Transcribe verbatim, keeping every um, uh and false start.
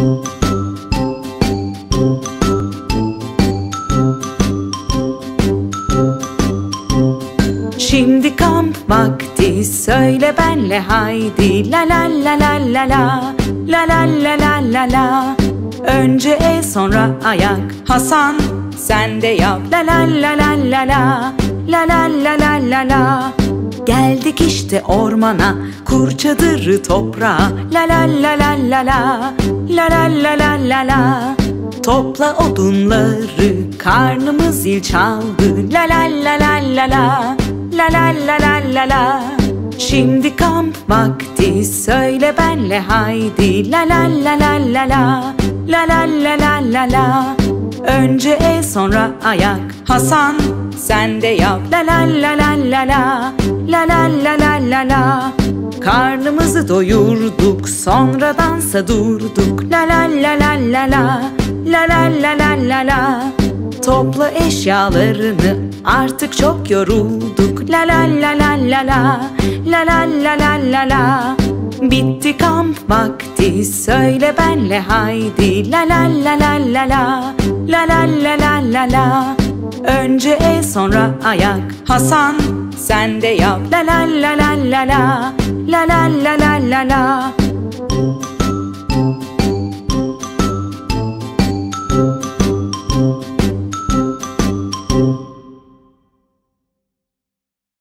Şimdi kamp vakti, söyle benle haydi. La la la la la la, la la la la la la. Önce el sonra ayak, Hasan sen de yap. La la la la la la, la la la la la la. Geldik işte ormana, kur çadırı toprağa. La la la la la la, la la la la la la. Topla odunları, karnımız zil çaldı. La la la la la la, la la la la la la. Şimdi kamp vakti, söyle benle haydi. La la la la la la, la la la la la la. Önce el sonra ayak, Hasan sen de yap. La la la la la la, la la la la la la. Karnımızı doyurduk, sonra dansa durduk. La la la la la la, la la la la la la. Topla eşyalarını, artık çok yorulduk. La la la la la la, la la la la la la. Bitti kamp vakti, söyle benle haydi. La la la la la la, la la la la la la. Önce el sonra ayak, Hasan sen de yap. La la la la la la, la la la la la la.